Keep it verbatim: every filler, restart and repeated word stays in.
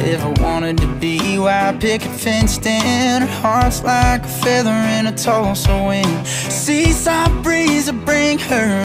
ever wanted to be. White picket fenced in, her heart's like a feather in a Tulsa wind. Seaside breeze will bring her